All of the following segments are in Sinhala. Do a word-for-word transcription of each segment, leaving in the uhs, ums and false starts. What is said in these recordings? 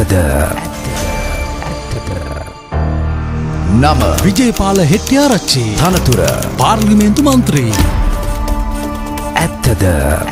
ඇත්තද? නම විජේපාල හෙට්ටිආරච්චි. තනතුර පාර්ලිමේන්තු මන්ත්‍රී. ඇත්තද?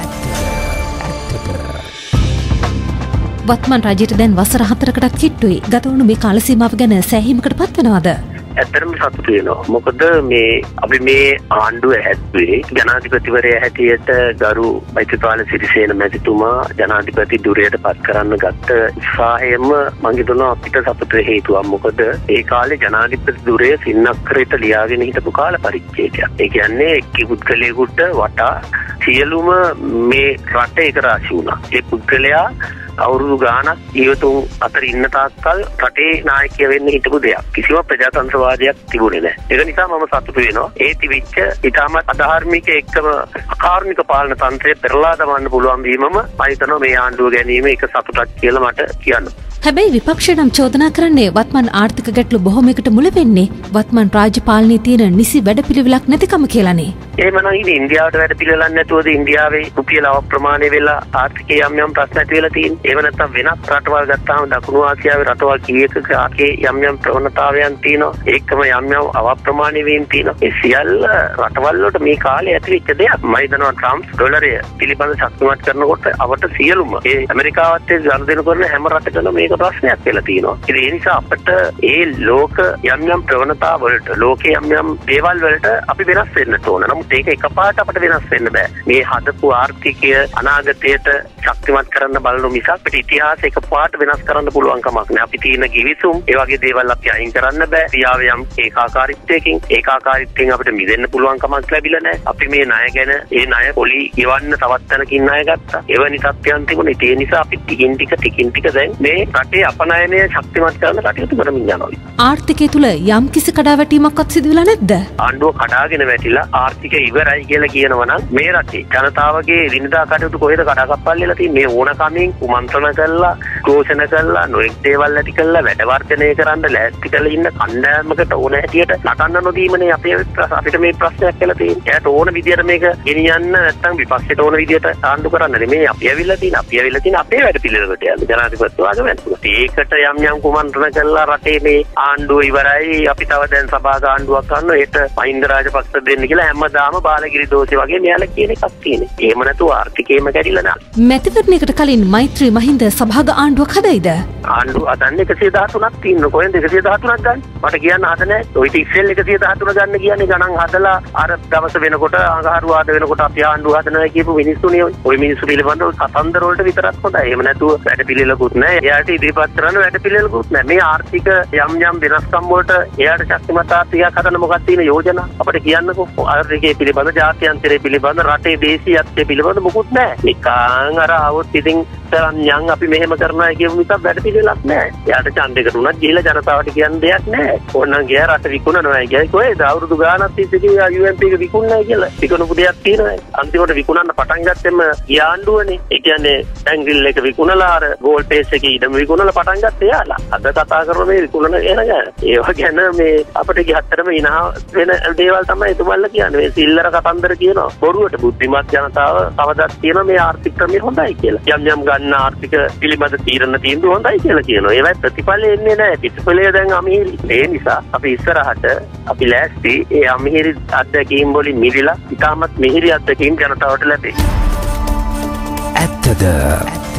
වත්මන් රජයට දැන් වසර හතරකටත් කිට්ටුයි. ගත වුණු මේ කාල සීමාව ගැන සෑහීමකට පත්වනවද? ඇත්තටම සතුටු වෙනවා. මොකද මේ අපි මේ ආණ්ඩුව හැදුවේ ජනාධිපතිවරයා හැටියට ගරු මෛත්‍රීපාල සිරිසේන මැතිතුමා ජනාධිපති ධුරයට පත් කරන්න ගත්ත උත්සාහයම මම හිතනවා අපිට සතුට හේතුවක්. මොකද ඒ කාලේ ජනාධිපති ධුරය සින්නක්කරයට ලියාගෙන හිටපු කාල පරිච්ඡේදයක්. ඒ කියන්නේ එක් පුද්ගලයෙකුට වටා සියලුම මේ රට එක රාශි වුණා. ඒ පුද්ගලයා අවුරුදු ගාණක් ජීවතුන් අතර ඉන්න තාක්කල් රටේ නායකය වෙන්න හිටපු දෙයක්. කිසිම ප්‍රජාතන්ත්‍රවාදයක් තිබුණේ නැහැ. ඒක නිසා මම සතුටු වෙනවා. ඒ තිබිච්ච ඉතාමත් අධාර්මික එක්කම අකාරුණික පාලන තන්ත්‍රය පෙරලා දමන්න පුළුවන් වීමම මම හිතනවා මේ ආණ්ඩුව ගැනීම එක සතුටක් කියලා මට කියන්න. හැබැයි විපක්ෂය නම් චෝදනා කරන්නේ වත්මන් ආර්ථික ගැටලු බොහොමයකට මුල වෙන්නේ වත්මන් රාජ්‍ය පාලනයේ තියෙන නිසි වැඩපිළිවෙලක් නැතිකම කියලානේ. එහෙම නම් ඉතින් ඉන්දියාවට වැඩපිළිවෙලක් නැතුවද ඉන්දියාවේ රුපියල අවප්‍රමාණය වෙලා ආර්ථිකයේ යම් යම් ප්‍රශ්න ඇති වෙලා තියෙන්නේ. එහෙම නැත්නම් වෙනත් රටවල් ගත්තාම දකුණු ආසියාවේ රටවල් කීයක ආකේ යම් යම් ප්‍රවණතාවයන් තියෙනවා. ඒකම යම් යම් අවප්‍රමාණය වීම තියෙනවා. ඒ සියල්ල රටවල් වලට මේ කාලේ ඇති වෙච්ච දෙයක්. මම හිතනවා ට්‍රම්ප් ඩොලරය පිළිබඳ ශක්තිමත් කරනකොට අපට සියලුම ඒ ඇමරිකාවත් එක්ක ගනුදෙනු කරන හැම රටකම මේක ප්‍රශ්නයක් වෙලා තියෙනවා. ඒ නිසා අපිට ඒ ලෝක යම් යම් ප්‍රවණතා වලට ලෝකයේ යම් යම් දේවල් වලට අපි වෙනස් වෙන්න ඕන. නමුත් ඒක එකපාරට අපිට වෙනස් වෙන්න බෑ. මේ හදපු ආර්ථිකය අනාගතයට ශක්තිමත් කරන්න බලන මිසක් අපිට ඉතිහාසය එකපාරට වෙනස් කරන්න පුළුවන් කමක් නෑ. අපි තියෙන කිවිසුම් ඒ වගේ දේවල් අපි අයින් කරන්න බෑ. ක්‍රියාවේ යම් ඒකාකාරීත්වයකින් ඒකාකාරීත්වයෙන් අපිට මිදෙන්න පුළුවන් කමක් ලැබිලා නෑ. අපි මේ ණය ගැන ඒ ණය පොලි ගෙවන්න තවත් තැනකින් ණය ගත්තා. එවැනි තත්ත්වයන් තිබුණේ. ඒ නිසා අපි ටිකින් ටික ටිකින් ටික දැන් මේ රටේ අපනයනය ශක්තිමත් කරන්න කටයුතු කරමින් යනවා. ආර්ථිකය තුල යම් කිසි කඩාවැටීමක්වත් සිදු වෙලා නැද්ද? ආණ්ඩුව කඩාගෙන වැටිලා ආර්ථිකය ඉවරයි කියලා කියනවා නම් මේ රටේ ජනතාවගේ දිනදා කටයුතු කොහෙද කඩාකප්පල් වෙලා තියෙන්නේ? මේ ඕනකමින් කුමන්ත්‍රණ කරලා ഘോഷණ කරලා නොඑක් දේවල් ඇති කරලා වැඩ වර්ධනය කරන්න ලෑස්ති කරලා ඉන්න කණ්ඩායමකට ඕන හැටියට නටන්න නොදීමනේ අපේ අපිට මේ ප්‍රශ්නයක් කියලා තියෙන්නේ. එයාට ඕන විදියට මේක ගෙනියන්න නැත්නම් විපක්ෂයට ඕන විදියට ආණ්ඩු කරන්න නෙමෙයි අපි ඇවිල්ලා තියෙන්නේ. අපි ඇවිල්ලා තියෙන්නේ අපේ වැඩ පිළිවෙලකට යන්න ජනාධිපතිතුමාගේ වැඩ. ඒකට යම් යම් කුමන්ත්‍රණ කරලා රටේ මේ ආණ්ඩුව ඉවරයි අපි තව දැන් සභාග ආණ්ඩුවක් ගන්නවා ඒට මහින්ද රාජපක්ෂ දෙන්න කියලා හැමදාම බාලගිරි දෝෂේ වගේ මෙයාලා කියන එකක් තියෙන්නේ. එහෙම නැතුව ආර්ථිකේම කැඩිලා නැහැ. මැතිවරණයකට කලින් මෛත්‍රී මහින්ද සභාග ආණ්ඩුවක් හදයිද? ආණ්ඩුව අදන් එකසිය දහතුනක් තියෙනවා. කොහෙන්ද එකසිය දහතුනක් ගන්න? මට කියන්න හද නැහැ. ඔය ඉතින් එකසිය දහතුන ගන්න කියන්නේ ගණන් හදලා අර දවස වෙනකොට අඟහරුවාද වෙනකොට අපි ආණ්ඩුව හදනවා කියපු මිනිස්සුනේ ඔය. ඔය මිනිස්සු පිළිබඳව කතන්දර වලට විතරක් හොඳයි. එහෙම නැතුව වැඩ පිළිවෙලකුත් නැහැ. එයාට ඉදිරිපත් කරන්න වැඩ පිළිවෙලකුත් නැහැ. මේ ආර්ථික යම් යම් වෙනස්කම් වලට එයාට ශක්තිමත් ආර්ථිකයක් හදන්න මොකක්ද තියෙන යෝජනා? අපිට කියන්නකෝ ආර්ථිකයේ පිළිබඳ ජාත්‍යන්තරයේ පිළිබඳ රටේ දේශීයත්වයේ පිළිබඳ මොකුත් නැහැ. නිකන් අර આવොත් ඉතින් යන් අපි මෙහෙම කරනවා කියමු මිසක් වැඩ පිළිවෙලක් නැහැ. එයාට ඡන්දයකට උනත් ගිහලා ජනතාවට කියන්න දෙයක් නැහැ. ඕනනම් ගියා රට විකුණනවා කියයි කොහෙද අවුරුදු ගානක් තිස්සේ කිව්වා යූ එන් පී එක විකුණනවා කියලා. විකුණපු දෙයක් තියෙනවා. අන්තිමට විකුණන්න පටන් ගත්තෙම යාණ්ඩුවනේ. ඒ කියන්නේ බැංග්‍රිල් එක විකුණලා අර ගෝල් පේස් එකේ ඉඩම විකුණලා පටන් ගත්තේ යාලා. අද කතා කරන මේ විකුණන එන ගැන. ඒව ගැන මේ අපිට ගියහතරම ඉනහ වෙන දේවල් තමයි එතුමල්ලා කියන්නේ. මේ සිල්ලර කතන්දර කියනවා. බොරුවට බුද්ධිමත් ජනතාව කවදාත් කියනවා මේ ආර්ථික ක්‍රමය හොඳයි කියලා. යම් යම් ගන්න ආර්ථික පිළිබඳ තීරණ තීන්දුව හොඳයි කියලා කියනවා. ඒවයි ප්‍රතිඵලෙ එන්නේ නැහැ. ප්‍රතිඵලය දැන් අමිහිරි. ඒ නිසා අපි ඉස්සරහට අපි ලෑස්ති ඒ අමිහිරි අත්දැකීම් වලින් මිදලා ඉතාමත් මිහිරි අත්දැකීම් ජනතාවට ලැබේ. ඇත්තද?